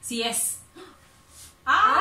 Sí es. ¡Ay,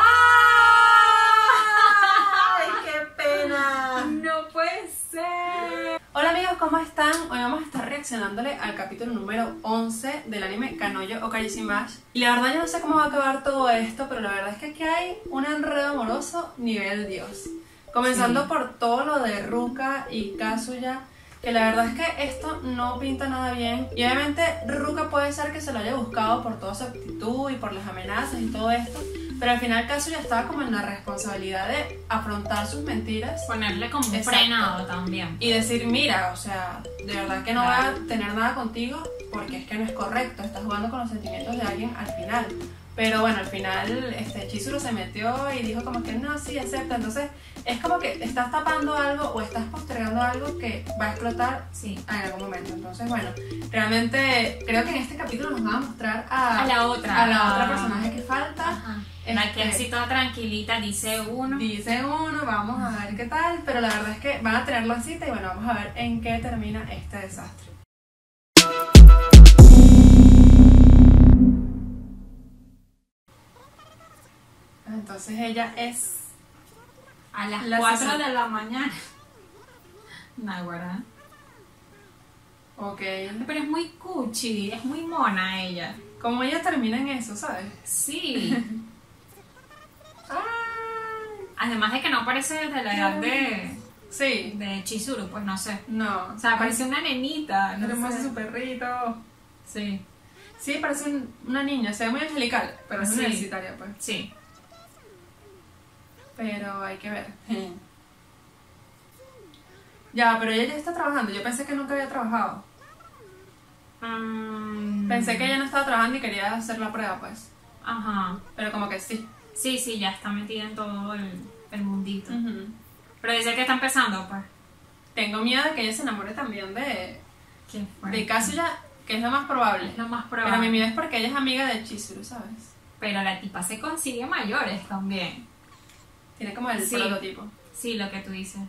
qué pena! No puede ser. Hola amigos, ¿cómo están? Hoy vamos a estar reaccionándole al capítulo número 11 del anime Kanojo Okarishimasu. Y la verdad yo no sé cómo va a acabar todo esto, pero la verdad es que aquí hay un enredo amoroso nivel Dios. Comenzando por todo lo de Ruka y Kazuya, que la verdad es que esto no pinta nada bien. Y obviamente Ruka puede ser que se lo haya buscado por toda su actitud y por las amenazas y todo esto, pero al final Kazuya estaba como en la responsabilidad de afrontar sus mentiras, Ponerle como un frenado también. y decir, mira, o sea, de verdad que no voy a tener nada contigo porque es que no es correcto, estás jugando con los sentimientos de alguien al final. Pero bueno, al final Chizuru se metió y dijo como que no, sí, acepta. Entonces es como que estás tapando algo o estás postergando algo que va a explotar en algún momento. Entonces bueno, realmente creo que en este capítulo nos van a mostrar a la otra personaje que falta. Ajá. La que así toda tranquilita dice uno. Dice uno, vamos a ver qué tal, pero la verdad es que van a tener la cita y bueno, vamos a ver en qué termina este desastre. Entonces ella es a las la 4 de la mañana. Naguará. Ok. Pero es muy cuchi, es muy mona ella. Como ella termina en eso, ¿sabes? Sí. Además de que no parece de la edad de Chizuru, pues no sé. No. O sea, parece una nenita. No No sé. sé. Su perrito. Sí. Sí, parece una niña, se ve muy angelical, pero es universitaria, pues. Sí. Pero hay que ver. Ya, pero ella ya está trabajando. Yo pensé que nunca había trabajado. Pensé que ella no estaba trabajando y quería hacer la prueba, pues. Ajá. Pero como que sí. Sí, ya está metida en todo el mundito. Pero dice que está empezando, pues. Tengo miedo de que ella se enamore también de De Kazuya, que es lo más probable. Es lo más probable. Pero mi miedo es porque ella es amiga de Chizuru, ¿sabes? Pero la tipa se consigue mayores también. Tiene como el prototipo. Sí, lo que tú dices.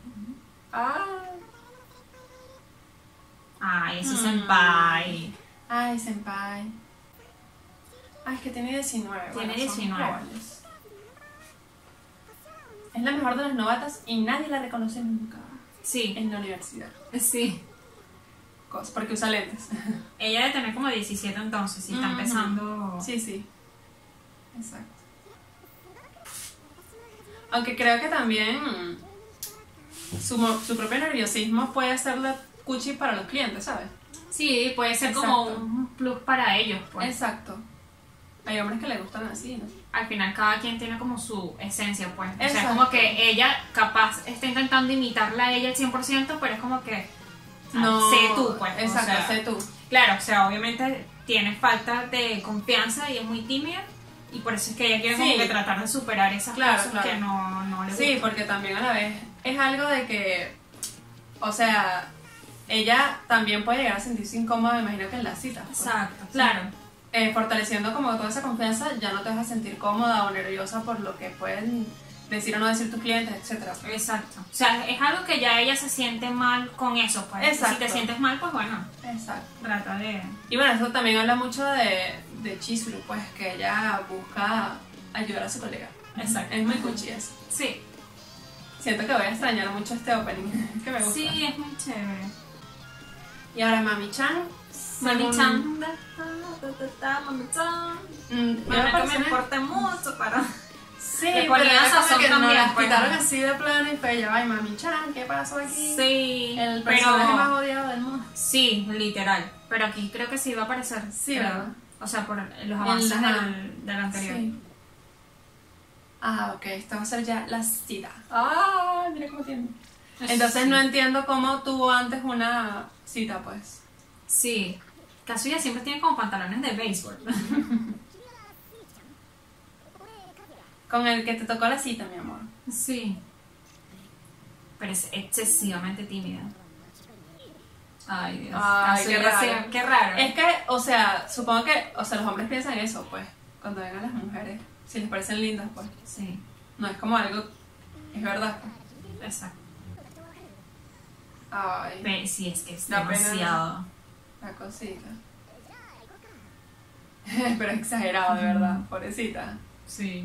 Ay, eso es senpai. Ay, senpai. Ay, es que tiene 19. Tiene 19. Es la mejor de las novatas y nadie la reconoce nunca. Sí. En la universidad. Sí. Porque usa lentes. Ella debe tener como 17 entonces, si está empezando. Sí. Exacto. Aunque creo que también su propio nerviosismo puede hacerle cuchi para los clientes, ¿sabes? Sí, puede ser como un plus para ellos, pues. Exacto. Hay hombres que le gustan así, ¿no? Al final cada quien tiene como su esencia, pues. O Exacto. sea, como que ella capaz está intentando imitarla a ella al 100%, pero es como que no, sé tú, pues. Exacto, o sea, sé tú. Claro, o sea, obviamente tiene falta de confianza y es muy tímida. Y por eso es que ella quiere como que tratar de superar esas cosas que no le gustan. Sí, porque también a la vez es algo de que, o sea, ella también puede llegar a sentirse incómoda, me imagino que en la cita. Pues. Exacto, claro. Fortaleciendo como toda esa confianza, ya no te vas a sentir cómoda o nerviosa por lo que pueden decir o no decir tus clientes, etcétera. Exacto. O sea, es algo que ya ella se siente mal con eso, pues. Exacto. Si te sientes mal, pues bueno. Exacto. Trata de... Y bueno, eso también habla mucho de Chizuru, pues, que ella busca ayudar a su colega. Exacto. Es muy cuchi eso. Sí. Siento que voy a extrañar mucho este opening, que me gusta. Sí, es muy chévere. Y ahora Mami-chan. Mami-chan. Mami-chan. Bueno, que me importa mucho para... Sí, le pero ponía era como sazón que también, nos las pues. quitaron así de plano y fue ya, ay, Mami-chan, ¿qué pasó aquí? Sí, el personaje más odiado del mundo. Sí, literal. Pero aquí creo que sí va a aparecer. Sí, ¿verdad? O sea, por los avances del anterior. Sí. Ok, esta va a ser ya la cita. Mira cómo tiene. Entonces no entiendo cómo tuvo antes una cita, pues. Sí. Kazuya siempre tiene como pantalones de béisbol. Con el que te tocó la cita, mi amor. Sí. Pero es excesivamente tímida. Ay, Dios. Ay, qué raro. Qué raro. Es que, o sea, supongo que, o sea, los hombres piensan eso, pues, cuando ven a las mujeres, si les parecen lindas, pues. Sí. No es como algo, es verdad. Exacto. Ay. Pero sí, es que es Da pena, demasiado. la cosita. Pero es exagerado, de verdad, pobrecita. Sí.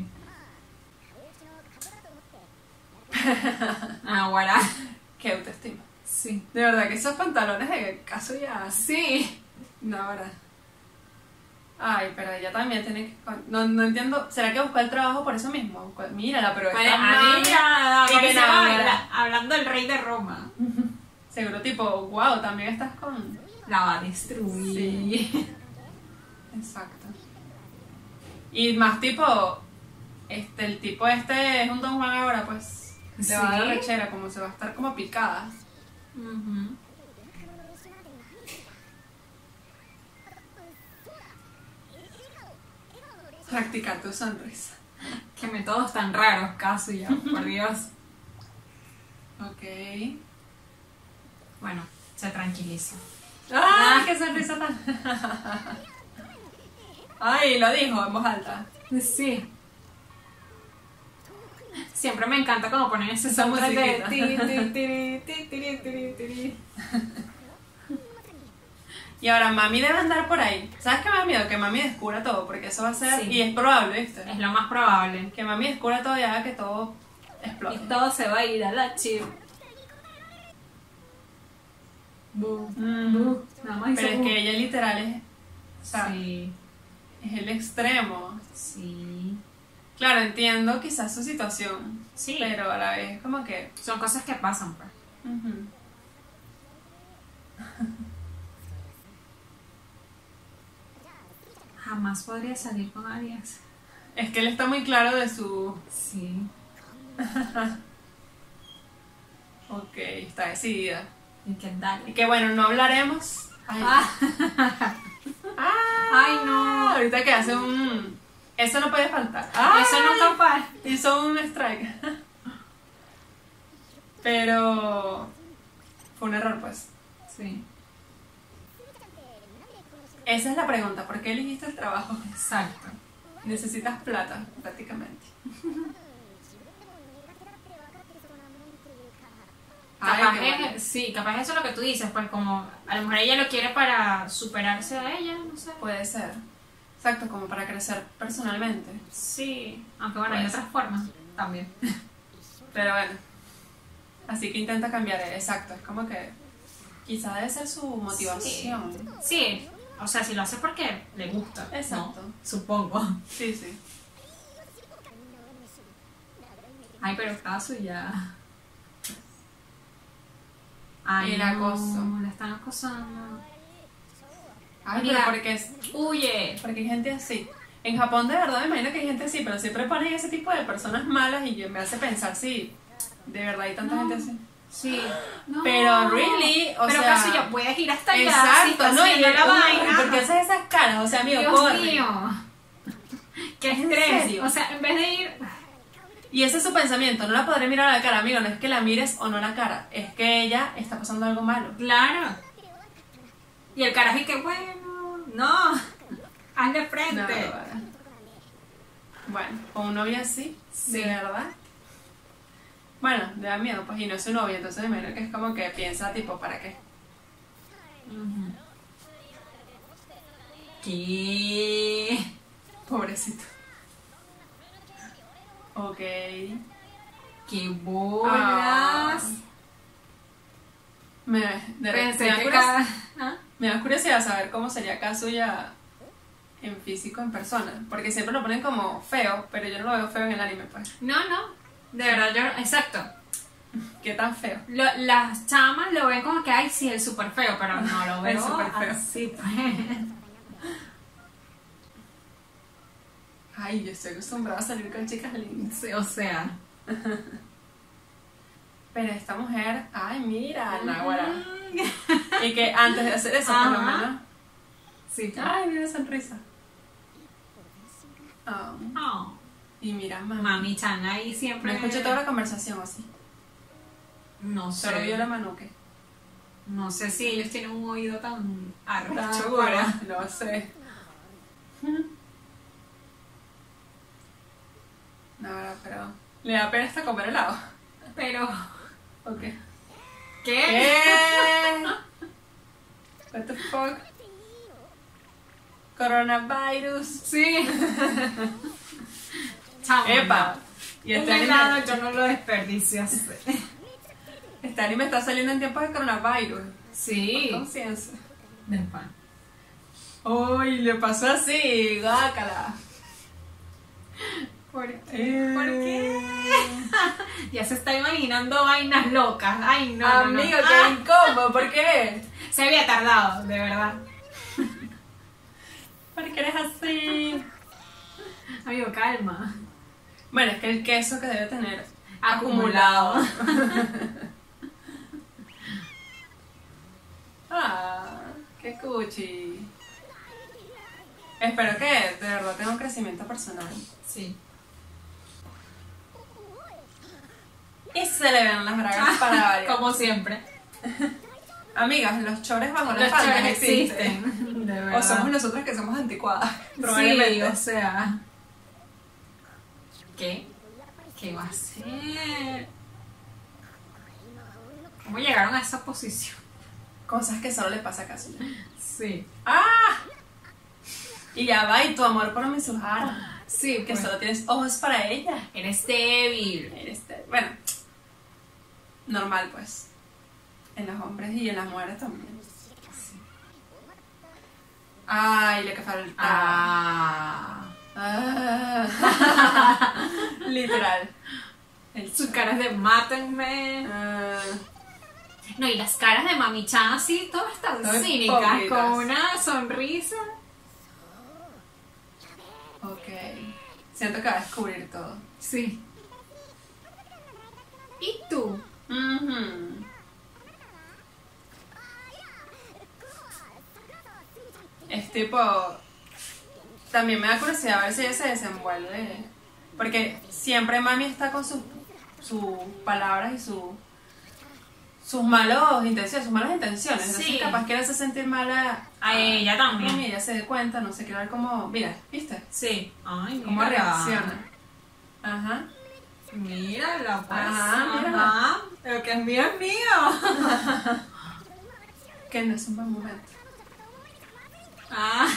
Ahora. Qué autoestima. Sí. De verdad que esos pantalones de Kazuya. Sí. No, ahora. Ay, pero ella también tiene que... No entiendo. ¿Será que buscó el trabajo por eso mismo? Mírala, pero Pues, esta mami- y que nada, hablando del rey de Roma. seguro tipo, wow, también estás con... La va a destruir. Sí. Exacto. Y más tipo, el tipo este es un Don Juan ahora, pues le va a dar Sí. rechera, como se va a estar como picada. Ujú. Practicar tu sonrisa. Qué métodos tan raros, Kazuya, por Dios. Ok. Bueno, se tranquiliza. ¡Ah! ¡Qué sonrisa tan! Ay, lo dijo en voz alta. Sí. Siempre me encanta como ponen ese Esa soundtrack de musiquita. ti. Y ahora mami debe andar por ahí. ¿Sabes qué me da miedo? Que mami descubra todo, porque eso va a ser... Sí. Y es probable, ¿viste? Es lo más probable. Que mami descubra todo y haga que todo explote. Y todo se va a ir a la chip. Nada más Pero dice es que ella literal es... O sea, sí, es el extremo. sí, Claro, entiendo quizás su situación. sí. Pero a la vez como que... Son cosas que pasan, pues. ujú. Jamás podría salir con Arias. Es que él está muy claro de su... Sí. Ok, está decidida. Y que dale. Y que bueno, no hablaremos... Ay, Ay, no. Ahorita que hace un... Eso no puede faltar. ¡Ay! Eso nunca falla. Hizo un strike. Pero... Fue un error, pues. Sí, Esa es la pregunta. ¿Por qué elegiste el trabajo? exacto. Necesitas plata, prácticamente. Ay, Capaz qué bueno. sí, capaz eso es lo que tú dices, pues como a lo mejor ella lo quiere para superarse a ella, no sé. Puede ser. Exacto, como para crecer personalmente. Sí, aunque bueno, hay Pues. otras formas también. Pero bueno. Así que intenta cambiar. Exacto, es como que... Quizá debe ser su motivación. Sí, o sea, si lo hace porque le gusta. ¿no? Exacto. Supongo. Sí, sí. Ay, pero caso ya. Ay, El no, acoso. la están acosando. Ay, Mira. pero porque es... Huye. Porque hay gente así. En Japón de verdad me imagino que hay gente así, pero siempre ponen ese tipo de personas malas y me hace pensar si de verdad hay tanta gente así. Sí. No. Pero really, o pero sea... caso ya puedes ir hasta allá. si Exacto, estás ¿no? Y haciendo la vaina. ¿por qué haces esas caras? O sea, amigo, Dios corre. mío. Qué ¿En estrés. serio? O sea, en vez de ir. Y ese es su pensamiento, no la podré mirar a la cara, amigo, no es que la mires o no la cara, es que ella está pasando algo malo. Claro. Y el carajo y que bueno. No. Hazle frente. No, bueno, con un novio así, Sí. de verdad. Bueno, le da miedo, pues, y no es su novio, entonces me imagino que es como que piensa, tipo, ¿para qué? Ujú. ¿Qué? Pobrecito. Ok. ¡Qué bolas! Ah. Me Pensé da que curiosidad- ¿Ah? me da curiosidad saber cómo sería Kazuya en físico, en persona. Porque siempre lo ponen como feo, pero yo no lo veo feo en el anime, pues. No, no. De verdad, yo. Exacto. ¿Qué tan feo? Las chamas lo ven como que, ay, sí, el súper feo, pero no lo El veo súper feo. así, pues. Ay, yo estoy acostumbrada a salir con chicas lindas. Sí, o sea. Pero esta mujer, ay, mira, náguara. Y que antes de hacer eso, por lo Ajá. menos. Sí. Ay, mira esa sonrisa. Oh, Oh. y mira, mami. Mami Chan ahí siempre. No escuché toda la conversación así. No Solo vio sé. la manuque. No sé si ellos tienen un oído tan arrecho Segura, para. no sé. No, pero le da pena hasta comer helado. Pero. Ok. ¿Qué? ¿Qué? What the fuck? Coronavirus. Sí. Chamo, Epa. no. Y Un este helado anime, yo no lo desperdicio. este anime está saliendo en tiempos de coronavirus. Sí. Conciencia. Del pan. Uy, le pasó así, guácala. ¿Por qué? Ya se está imaginando vainas locas. Ay, no. Amigo, no. qué incómodo, ¿por qué? Se había tardado, de verdad. ¿Por qué eres así? Amigo, calma. Bueno, es que el queso que debe tener Acumulado. Ah, qué cuchi. Espero que de verdad tenga un crecimiento personal. Sí. Y se le ven las bragas para variar. Como siempre. Amigas, los chores bajo Los las faldas chores existen. existen. De O verdad. somos nosotras que somos anticuadas. Sí, Probablemente. o sea. ¿Qué? ¿Qué va a hacer? ¿Cómo llegaron a esa posición? Cosas que solo le pasa a Kazuya. Sí. ¡Ah! Y ya va, y tu amor por Mizuhara. Sí, Que pues. solo tienes ojos para ella. Eres débil. Bueno, normal pues. En los hombres y en las mujeres también. Ay, lo que faltaba. Ah. Literal. Sus caras de mátenme. No, y las caras de Mami-chan así, todas tan Todas cínicas, hipócritas. con una sonrisa. Ok. Siento que va a descubrir todo. Sí. ¿Y tú? Ujú. Es tipo... También me da curiosidad a ver si ella se desenvuelve. Porque siempre mami está con sus palabras y sus malas intenciones. Sí. Entonces capaz que le hace sentir mal A ella también. mami, ella se dé cuenta, no sé, quiero ver cómo... Mira, ¿viste? Sí. Ay, Cómo mírala. reacciona. Ajá. Mírala, pues. Ajá, mírala. Ajá. Lo que es mío es mío. Que no es un buen momento. Ah.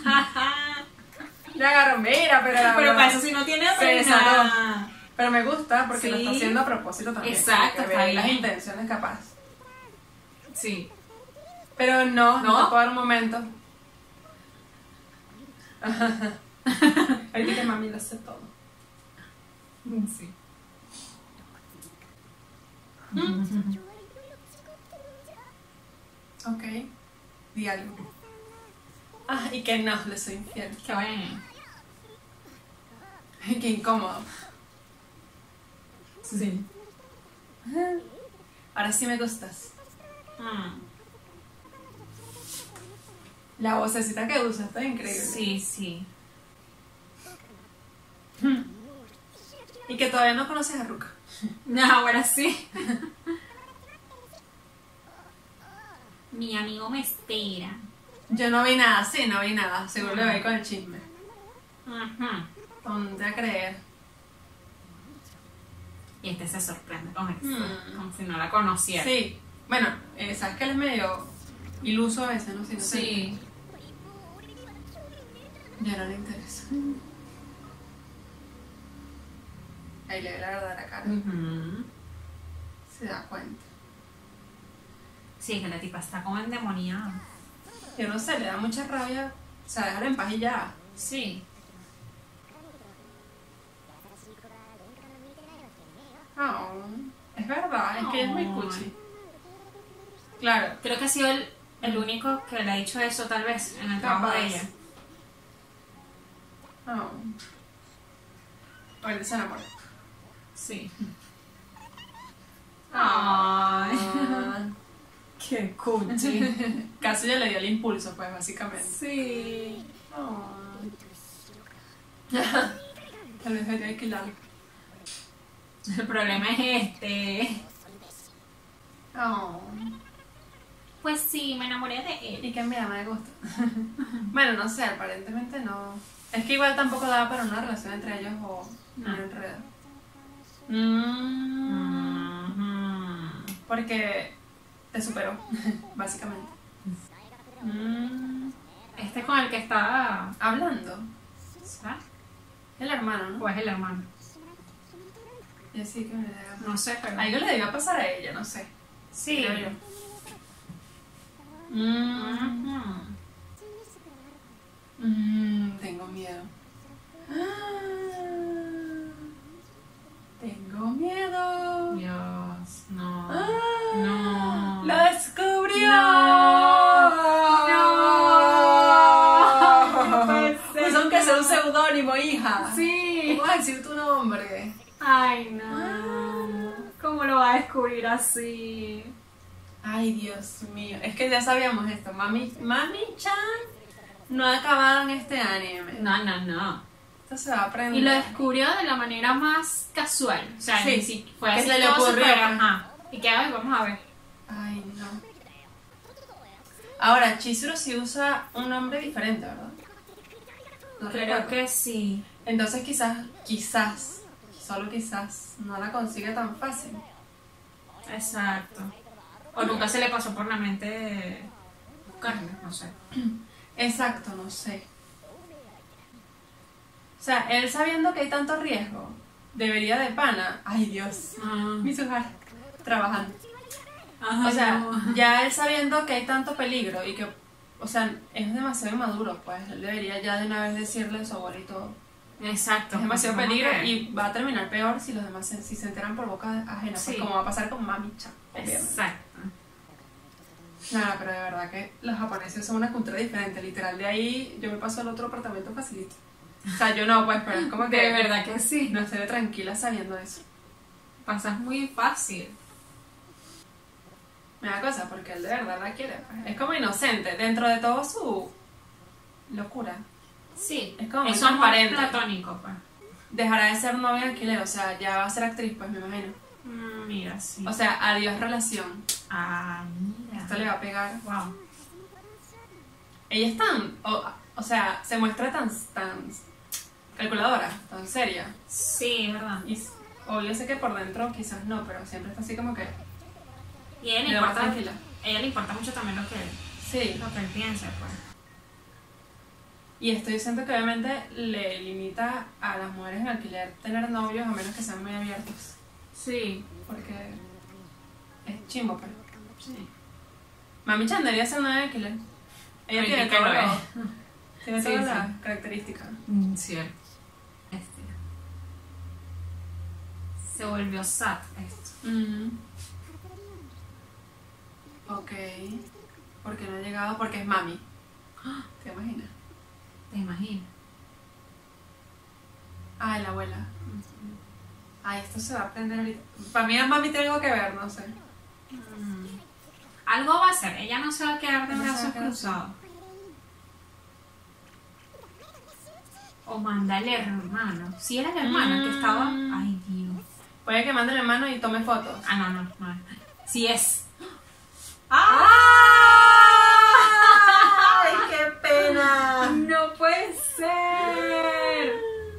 Ya agarró, mira, Pero para eso si no tiene Se reina. desató. Pero me gusta porque lo está Sí. haciendo a propósito también. Exacto, porque está ve las bien. intenciones capaz. Sí. Pero no ¿No? te puedo dar un momento. Ahorita que mami lo hace todo. Sí. Ok. Di algo. Ah, y que no, le soy infiel. Qué bueno. Qué incómodo. Sí. Ahora sí me gustas. Mm. La vocecita que usa está increíble. Sí, sí. Y que todavía no conoces a Ruka. No, ahora sí. Mi amigo me espera. Yo no vi nada, sí, no vi nada. Seguro le voy con el chisme. Ajá. ¿Dónde a creer? Y este se sorprende con esto. Mm. Como si no la conociera. Sí. Bueno, sabes que él es medio iluso a veces, ¿no? Si no sé. Sí. Ya no le interesa. Ahí le ve la verdad a la cara. Ujú. Se da cuenta. Sí, que la tipa está como endemoniada. Yo no sé, le da mucha rabia. O sea, déjala en paz y ya. Sí. Oh, es verdad, es que ella es muy Ay. cuchi. Claro. Creo que ha sido el único que le ha dicho eso, tal vez, en el trabajo Capaz. de ella. Oh. Ahorita se enamoró. Sí. Ay. Qué cuchi. Casi ya le dio el impulso, pues, básicamente. Sí. Oh. Tal vez debería alquilarlo. El problema es este. Oh. Pues sí, me enamoré de él. Y que mira, me gusta. Bueno, no sé, aparentemente no. Es que igual tampoco daba para una relación entre ellos o un No. enredo. Porque te superó, básicamente. Este es con el que está hablando. ¿sabes? El hermano, ¿no? O es el hermano. Yo sí que me da. No sé, pero... Algo le debió pasar a ella, no sé. Sí. Creo yo. Tengo miedo. Tengo miedo. Dios, no. No. ¡Lo descubrió! No. Pues aunque sea un seudónimo, hija. Sí. ¿Cómo vas a decir tu nombre? Ay, no. ¿Cómo lo va a descubrir así? Ay, Dios mío. Es que ya sabíamos esto. Mami-chan no ha acabado en este anime. No. Esto se va a aprender. Y lo descubrió de la manera más casual. O sea, Sí, sí, fue que así se le todo ocurrió, súper, pues. ajá. Y que ay, vamos a ver. Ay, no. Ahora, Chizuru sí usa un nombre diferente, ¿verdad? No Creo recuerdo. que sí. Entonces solo quizás, no la consigue tan fácil. Exacto. O nunca se le pasó por la mente buscarlo, no sé. Exacto, no sé. O sea, él sabiendo que hay tanto riesgo, debería de pana. Ay, Dios. Mitsuhara, trabajando. Ajá, O sea, no. ya él sabiendo que hay tanto peligro y que, o sea, es demasiado inmaduro, pues él debería ya de una vez decirle a su abuelito. Exacto. Es demasiado como peligro que- y va a terminar peor si los demás si se enteran por boca ajena, Sí. pues como va a pasar con Mami-chan, obviamente. Exacto. Nada, pero de verdad que los japoneses son una cultura diferente, literal, de ahí yo me paso al otro apartamento facilito. O sea, yo no, pues, pero es como que De verdad que sí. no estaré tranquila sabiendo eso. Pasas muy fácil. Me da cosa, porque él de verdad la quiere, pues. Es como inocente, dentro de todo su locura. Sí. Es como muy Eso es transparente. platónico, pues. Dejará de ser novia de alquiler, o sea, ya va a ser actriz, pues me imagino. Mira, sí. O sea, adiós relación. Ah, mira. Esto le va a pegar. Wow. Ella es tan, o sea, se muestra tan calculadora, tan seria. Sí, es verdad. Y obvio sé que por dentro quizás no, pero siempre está así como que Y a ella le le va importa, tranquila. a ella le importa mucho también lo que Sí. él piensa, pues. Y estoy diciendo que obviamente le limita a las mujeres en alquiler tener novios a menos que sean muy abiertos. Sí. Porque es chimbo, pues. Sí. Mami-chan debería ser una de alquiler. Ella Ay, tiene que todo lo es. tiene Sí, todas sí. las características. Cierto. Se volvió sad esto. Ok. Porque no ha llegado, porque es mami. ¿Te imaginas? ¿Te imaginas? Ay, la abuela. Ay, esto se va a aprender ahorita. Para mí a mami tengo que ver, no sé. Algo va a hacer. Ella no se va a quedar de No se va a brazos quedar cruzados. O manda al hermano. Si era el hermano el que estaba... Ay, Dios. Puede que mande la mano y tome fotos. Ah, no. Si es... ¡Ay, qué pena! ¡No puede ser!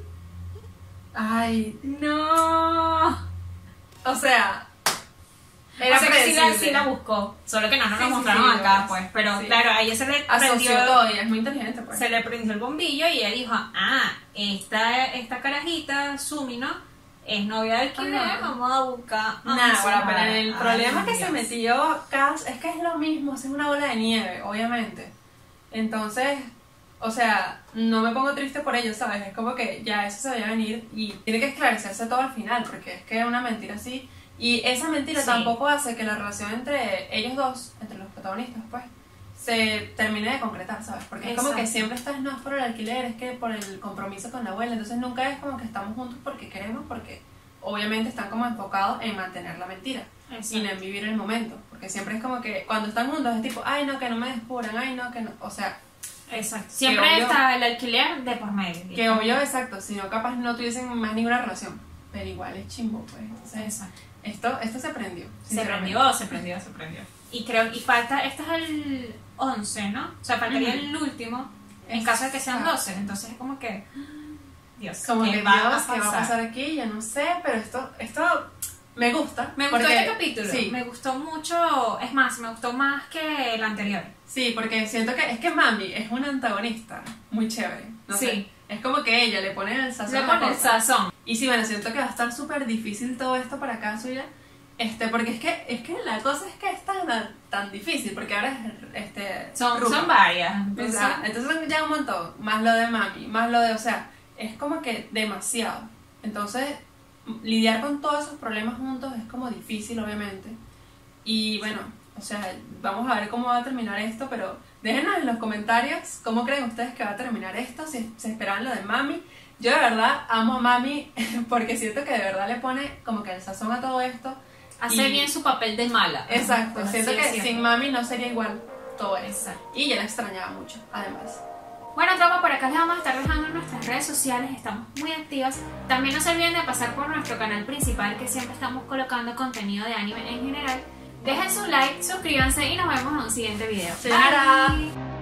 Ay, ¡No! o sea... Era que predecible. sí la buscó. Solo que no nos Sí, lo sí, mostraron sí, acá, lo pues. ves. Pero Sí. claro, a ella se le Asoció prendió... todo y es muy inteligente, pues. Se le prendió el bombillo y ella dijo, esta carajita, Sumi, ¿no? Es novia del alquiler, Ajá. vamos a buscar. Nada, bueno, pero el problema Ay, que se Dios. metió Cass es que es lo mismo, es una bola de nieve, obviamente. Entonces, o sea, no me pongo triste por ello, ¿sabes? Es como que ya eso se debe venir y tiene que esclarecerse todo al final, porque es que es una mentira así. Y esa mentira Sí. tampoco hace que la relación entre ellos dos, entre los protagonistas, pues, se termine de concretar, ¿sabes? Porque es como que Exacto. siempre estás no es por el alquiler, es que por el compromiso con la abuela, entonces nunca es como que estamos juntos porque queremos, porque obviamente están como enfocados en mantener la mentira y no en vivir el momento, porque siempre es como que cuando están juntos es tipo, ay no, que no me descubran, ay no, que no, o sea, Exacto. Siempre obvio- está el alquiler de por medio. que obvio, exacto, si no capaz no tuviesen más ninguna relación, pero igual es chimbo, pues, entonces Exacto. esto se aprendió, Se sinceramente. prendió. Y falta, este es el 11, ¿no? O sea, faltaría Ujú. el último en caso de que sean 12. Entonces es como que, Dios, Como ¿qué que va Dios, a ¿qué va a pasar? pasar aquí? Yo no sé, pero esto Me gusta. Me gustó porque, este capítulo. Sí. Me gustó mucho. Es más, me gustó más que el anterior. Sí, porque siento que es que Mami es una antagonista muy chévere. No Sí. sé. Es como que ella le pone el sazón. Le a la pone el cosa. sazón. Y sí, bueno, siento que va a estar súper difícil todo esto para acá, suya. Porque es que la cosa es que es tan difícil, porque ahora es Son Rupa. varias. O sea, entonces son ya un montón, más lo de Mami, más lo de, o sea, es como que demasiado. Entonces, lidiar con todos esos problemas juntos es como difícil, obviamente. Y bueno, o sea, vamos a ver cómo va a terminar esto, pero déjenos en los comentarios cómo creen ustedes que va a terminar esto, si se esperaban lo de Mami. Yo de verdad amo a Mami porque siento que de verdad le pone como que el sazón a todo esto. Hace bien su papel de mala. Exacto, Por siento así que decirlo. sin Mami no sería igual todo eso. Exacto. Y yo la extrañaba mucho, además. Bueno, tropa, por acá les vamos a estar dejando en nuestras redes sociales, estamos muy activas. También no se olviden de pasar por nuestro canal principal, que siempre estamos colocando contenido de anime en general. Dejen su like, suscríbanse y nos vemos en un siguiente video. Sayonara. Bye.